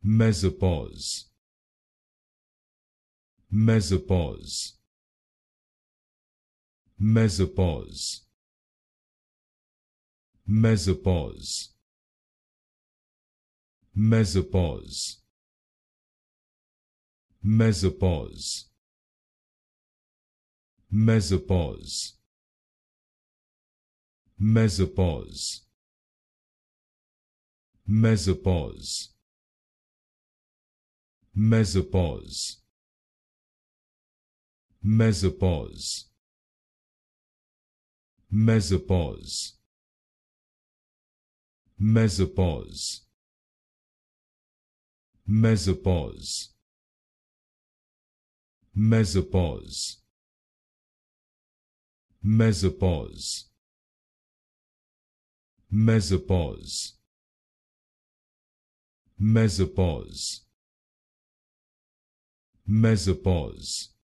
Mesopause, Mesopause, Mesopause, Mesopause, Mesopause, Mesopause, Mesopause, Mesopause, Mesopause, Mesopause, Mesopause, Mesopause, Mesopause, Mesopause, Mesopause, Mesopause, Mesopause, Mesopause, Mesopause,